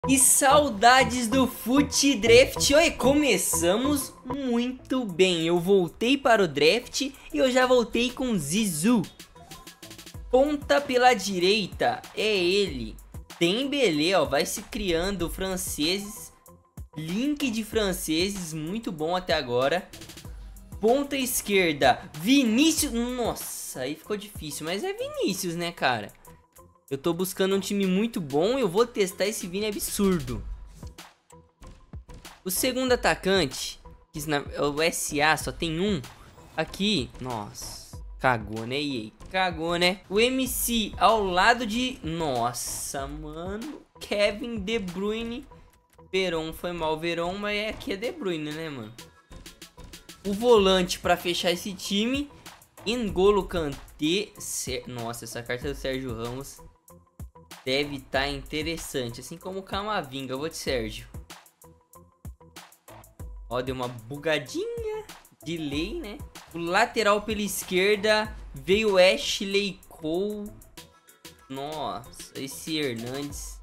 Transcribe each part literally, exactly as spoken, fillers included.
E saudades do Fute Draft. Oi, começamos muito bem. Eu voltei para o draft e eu já voltei com Zizou. Ponta pela direita é ele. Dembélé, ó, vai se criando franceses. Link de franceses, muito bom até agora. Ponta esquerda, Vinícius. Nossa, aí ficou difícil, mas é Vinícius, né, cara? Eu tô buscando um time muito bom e eu vou testar esse Vini absurdo. O segundo atacante, que é o S A, só tem um. Aqui, nossa, cagou, né, E A? Cagou, né? O M C ao lado de... Nossa, mano. Kevin De Bruyne. Veron foi mal, Veron, mas aqui é De Bruyne, né, mano? O volante pra fechar esse time, N'Golo Kanté. Nossa, essa carta do Sérgio Ramos deve estar interessante, assim como o Camavinga. Eu vou de Sérgio. Ó, deu uma bugadinha de lei, né? O lateral pela esquerda veio Ashley Cole. Nossa, esse Hernandes.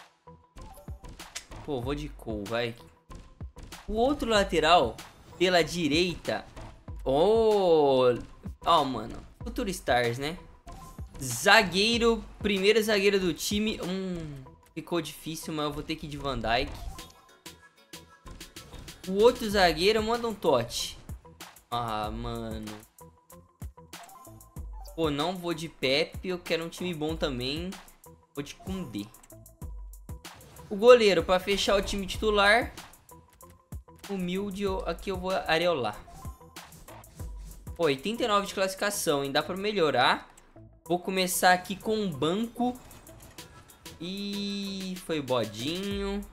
Pô, vou de Cole, vai. O outro lateral pela direita. Oh, oh, mano. Futuro Stars, né? Zagueiro, primeiro zagueiro do time. Hum, ficou difícil, mas eu vou ter que ir de Van Dijk. O outro zagueiro manda um tote. Ah, mano. Pô, não vou de Pepe, eu quero um time bom também. Vou de Koundé. O goleiro, para fechar o time titular. Humilde, aqui eu vou areolar. Pô, oitenta e nove de classificação, ainda dá pra melhorar. Vou começar aqui com um banco. E foi bodinho.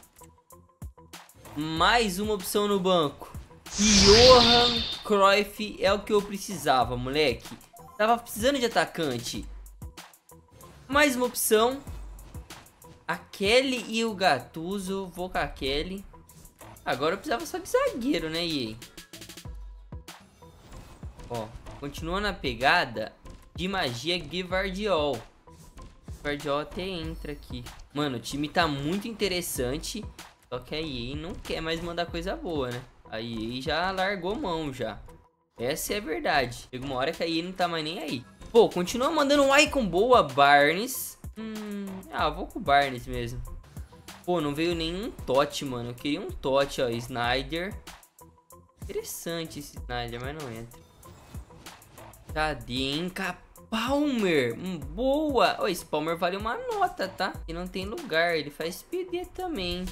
Mais uma opção no banco. Johan Cruyff é o que eu precisava, moleque. Tava precisando de atacante. Mais uma opção. A Kelly e o Gattuso. Vou com a Kelly. Agora eu precisava só de zagueiro, né, E A? Ó, continua na pegada de magia Gvardiol. Gvardiol até entra aqui. Mano, o time tá muito interessante. Só que a E A não quer mais mandar coisa boa, né? A E A já largou mão já. Essa é a verdade. Chega uma hora que a E A não tá mais nem aí. Pô, continua mandando um icon boa, Barnes. Hum, ah, vou com o Barnes mesmo. Pô, não veio nenhum tote, mano. Eu queria um tote, ó. Snyder. Interessante esse Snyder, mas não entra. Cadê, hein? Palmer. Hum, boa. Ó, esse Palmer vale uma nota, tá? E não tem lugar. Ele faz P D também.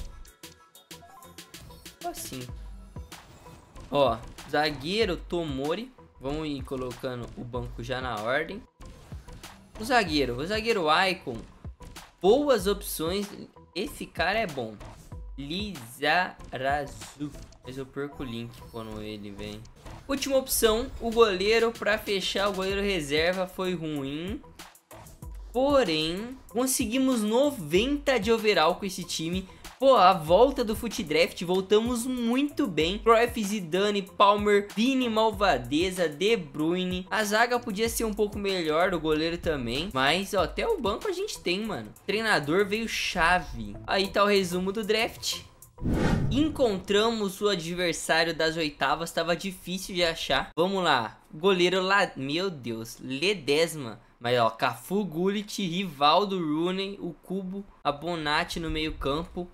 Assim. Ó, zagueiro Tomori. Vamos ir colocando o banco já na ordem. O zagueiro. O zagueiro Icon. Boas opções. Esse cara é bom. Lizarazu. Mas eu perco o link quando ele vem. Última opção. O goleiro. Pra fechar, o goleiro reserva foi ruim. Porém, conseguimos noventa de overall com esse time. Pô, a volta do Fute Draft, voltamos muito bem. Cruyff, Zidane, Palmer, Vini, Malvadeza, De Bruyne. A zaga podia ser um pouco melhor, o goleiro também. Mas, ó, até o banco a gente tem, mano. O treinador veio chave. Aí tá o resumo do draft. Encontramos o adversário das oitavas, tava difícil de achar. Vamos lá, goleiro lá, meu Deus, Ledesma. Mas ó, Cafu, Gullit, Rivaldo, Rooney, o Cubo, a Bonatti no meio campo.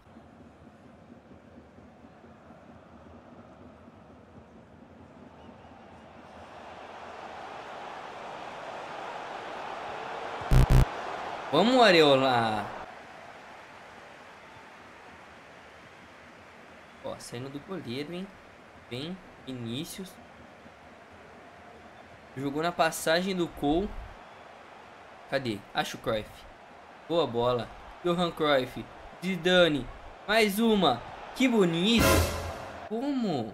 Vamos, Areola. Ó, saindo do goleiro, hein? Vem, Vinícius. Jogou na passagem do Cole. Cadê? Acho o Cruyff. Boa bola. Johan Cruyff. Zidane. Mais uma. Que bonito. Como?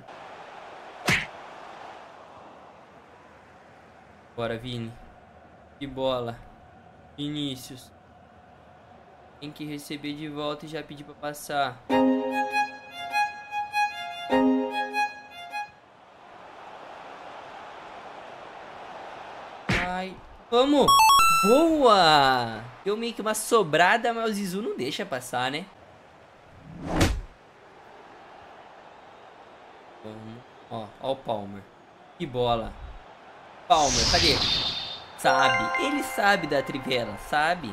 Bora, Vini. Que bola. Vinícius. Tem que receber de volta e já pedir pra passar. Ai. Vamos. Boa! Deu meio que uma sobrada, mas o Zizou não deixa passar, né? Vamos. Ó, ó o Palmer. Que bola. Palmer, cadê? Sabe. Ele sabe da trivela, sabe?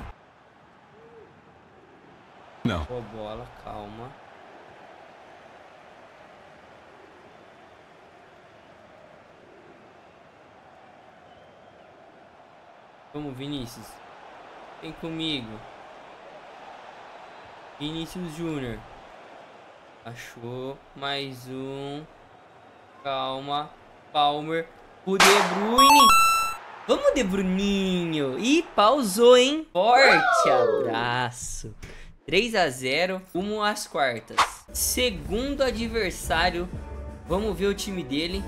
Não. Boa bola, calma. Vamos, Vinícius. Vem comigo. Vinícius Júnior. Achou. Mais um. Calma. Palmer. O De Bruyne. Vamos, De Bruninho. Ih, pausou, hein? Forte abraço. três a zero. Rumo às quartas. Segundo adversário. Vamos ver o time dele.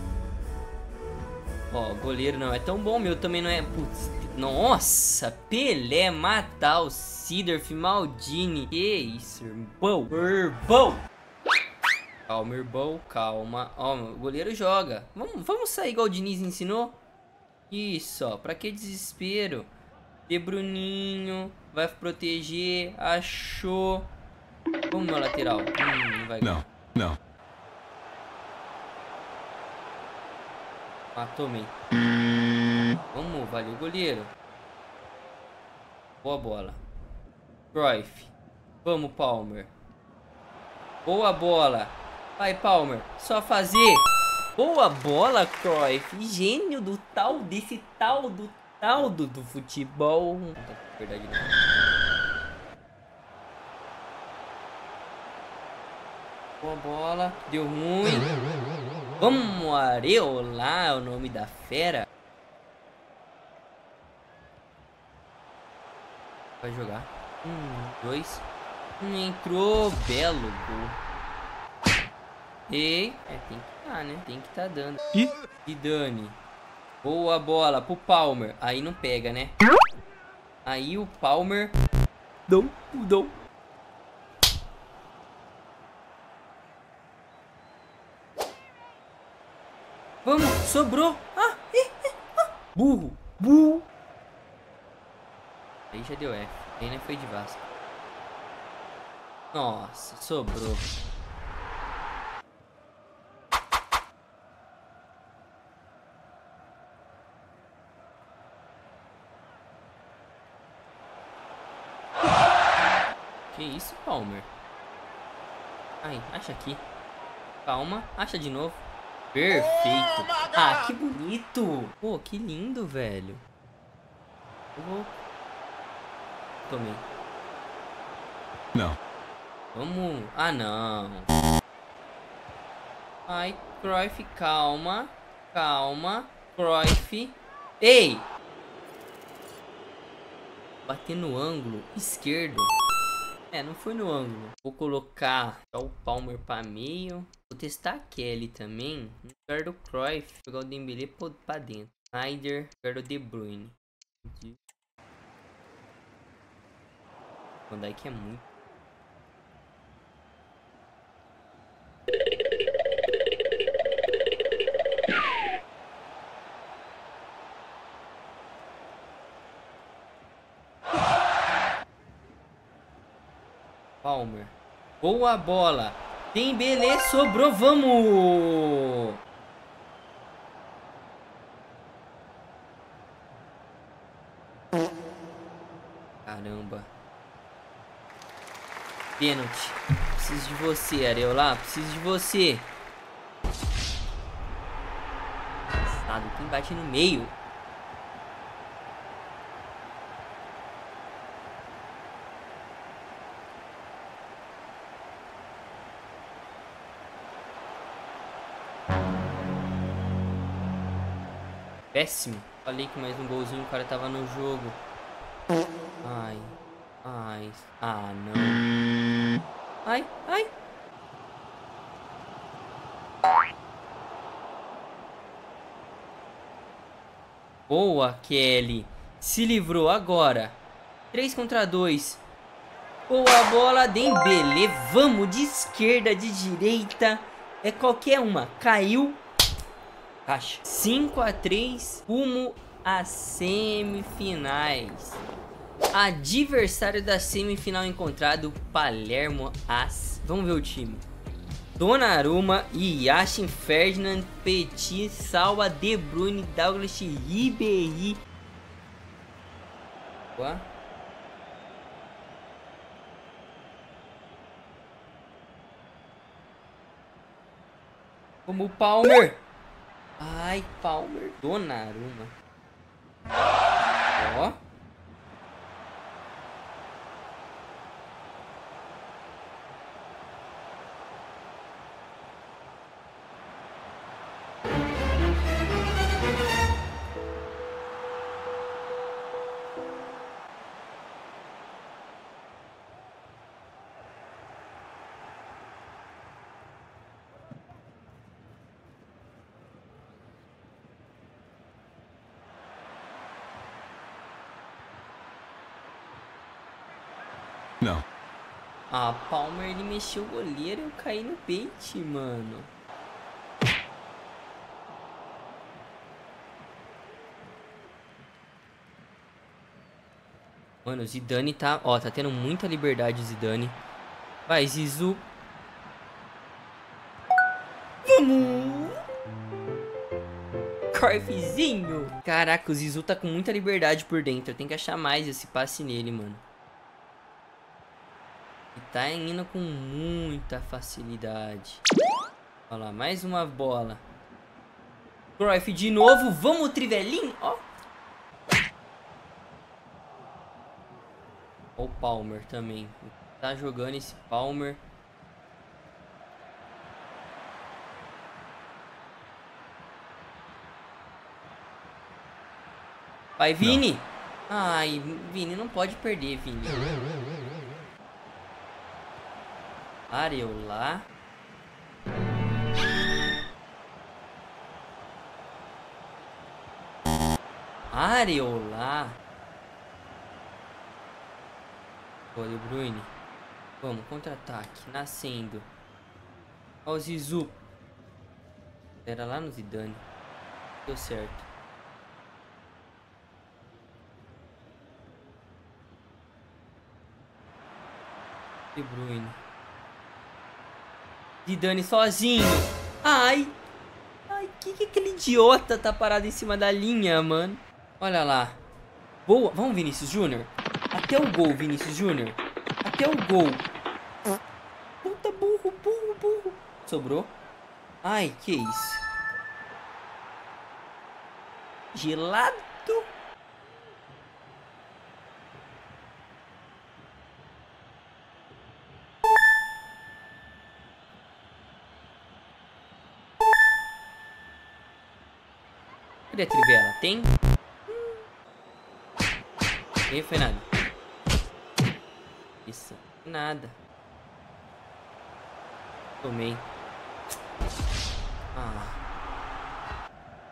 Ó, goleiro não é tão bom. Meu também não é. Putz. Nossa, Pelé, Matal, Seedorf, Maldini. Que isso, irmão. Irmão. Calma, irmão, calma. Ó, o goleiro joga. Vamos, vamos sair igual o Diniz ensinou? Isso, ó. Pra que desespero? De Bruninho. Vai proteger. Achou. Vamos, meu lateral. Hum, não vai Não, não. Ah, tomei. Vamos, valeu, goleiro. Boa bola. Cruyff. Vamos, Palmer. Boa bola. Vai, Palmer. Só fazer. Boa bola, Cruyff. Gênio do tal, desse tal, do tal do, do futebol. Verdade, não. Boa bola. Deu ruim. Vamos, Areola, o nome da fera. Vai jogar. Um, dois. Um, entrou. Belo gol. E é, tem que tá, né? Tem que tá dando. E? E Dani. Boa bola pro Palmer. Aí não pega, né? Aí o Palmer. Dou, dou. Vamos, sobrou. Ah, ih, ih, ah. Burro, burro. Aí já deu F. Aí nem foi de Vasco. Nossa, sobrou. Que isso, Palmer? Ai, acha aqui. Calma, acha de novo. Perfeito. Ah, que bonito. Pô, que lindo, velho. Oh. Tomei. Não. Vamos. Ah, não. Ai, Cruyff, calma. Calma. Cruyff. Ei! Bater no ângulo esquerdo. É, não foi no ângulo. Vou colocar o Palmer pra meio. Vou testar a Kelly também. No lugar do Cruyff. Jogar o Dembélé pra dentro. Snyder. No lugar do De Bruyne. Van Dijk é muito. Palmer. Boa bola. Dembélé sobrou. Vamos. Caramba. Pênalti. Preciso de você, Areola. Preciso de você. Passado. Quem bate no meio? Péssimo. Falei que mais um golzinho o cara tava no jogo. Ai. Ai. Ah, não. Ai, ai. Boa, Kelly. Se livrou agora. três contra dois. Boa bola, Dembélé. Vamos de esquerda, de direita. É qualquer uma. Caiu. Caixa. cinco a três. Rumo às semifinais. Adversário da semifinal encontrado, Palermo As. Vamos ver o time. Donnarumma, Yashin, Ferdinand, Petit, Salva, De Bruyne, Douglas, Ribéry. Boa. Como o Palmer. Ai, Palmer. Donnarumma. Ó. Não. Ah, Palmer, ele mexeu o goleiro e eu caí no bait, mano. Mano, o Zidane tá... Ó, tá tendo muita liberdade o Zidane. Vai, Zizou. Vamos! Cruyffzinho. Caraca, o Zizou tá com muita liberdade por dentro. Tem que achar mais esse passe nele, mano. E tá indo com muita facilidade. Olha lá, mais uma bola. Cruyff de novo. Vamos, Trivelinho. Ó. Ó o Palmer também. Tá jogando esse Palmer. Vai, Vini. Não. Ai, Vini, não pode perder, Vini. Areola. Areola. Pô, De Bruyne. Vamos, contra-ataque. Nascendo. Ó o Zizou. Era lá no Zidane. Deu certo. De Bruyne. Zidane sozinho. Ai. Ai, que que aquele idiota tá parado em cima da linha, mano. Olha lá. Boa. Vamos, Vinícius Júnior. Até o gol, Vinícius Júnior. Até o gol. Puta, burro, burro, burro. Sobrou. Ai, que isso. Gelado. Cadê a Trivela? Tem? Nem foi nada. Isso. Nada. Tomei. Ah.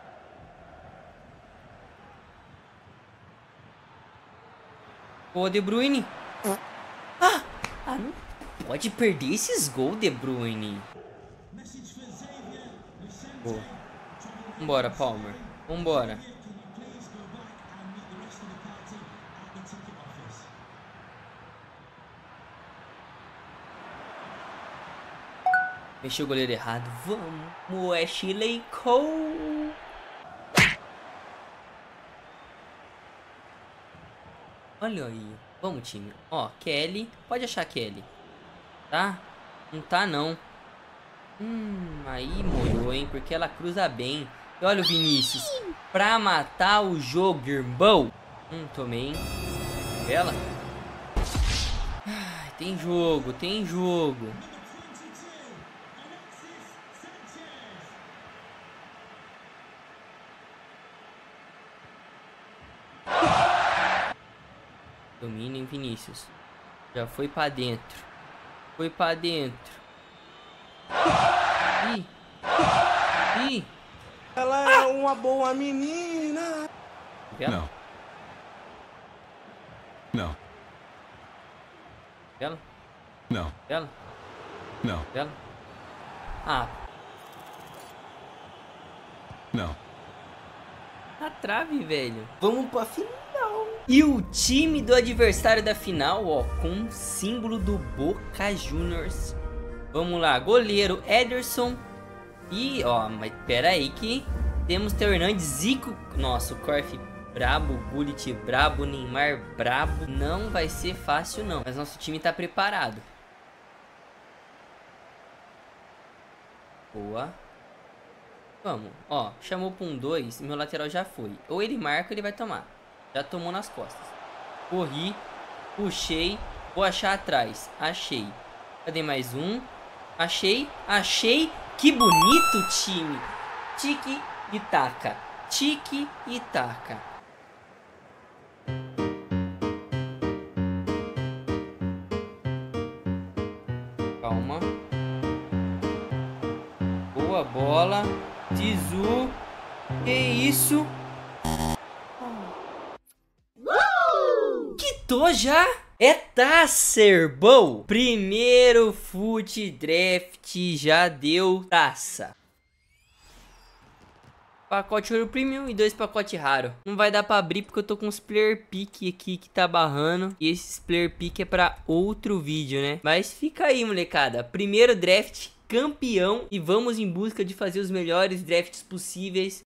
Pô, De Bruyne. Ah! Ah, não pode perder esses gols, De Bruyne. Boa. Vambora, Palmer. Vambora. Mexeu o goleiro errado. Vamos, Ashley Cole. Olha aí. Vamos, time. Ó, Kelly. Pode achar Kelly. Tá? Não tá, não. Hum, aí molhou, hein? Porque ela cruza bem. E olha o Vinícius. Pra matar o jogo, irmão. Hum, tomei, hein? Bela. Ah, tem jogo, tem jogo. Domina em Vinícius. Já foi pra dentro. Foi pra dentro. Ih. Ih. Ela é uma boa menina. Bela? Não. Não. Bela? Não. Bela? Não. Bela? Ah. Não. A trave, velho. Vamos pra final. E o time do adversário da final, ó, com o símbolo do Boca Juniors Vamos lá, goleiro Ederson. E, ó, mas pera aí que temos Theo Hernandes, Zico. Nossa, o Cruyff brabo, Gullit brabo, Neymar brabo. Não vai ser fácil não, mas nosso time tá preparado. Boa. Vamos, ó, chamou pra um dois, meu lateral já foi. Ou ele marca ou ele vai tomar. Já tomou nas costas. Corri, puxei, vou achar atrás. Achei. Cadê mais um? Achei, achei. Que bonito time. Tique e taca. Tique e taca. Calma. Boa bola. Zizu. Que isso? Quitou já? É taça, irmão. Primeiro Foot Draft já deu taça. Pacote ouro premium e dois pacotes raro. Não vai dar pra abrir porque eu tô com uns player pick aqui que tá barrando. E esses player pick é pra outro vídeo, né? Mas fica aí, molecada. Primeiro draft campeão. E vamos em busca de fazer os melhores drafts possíveis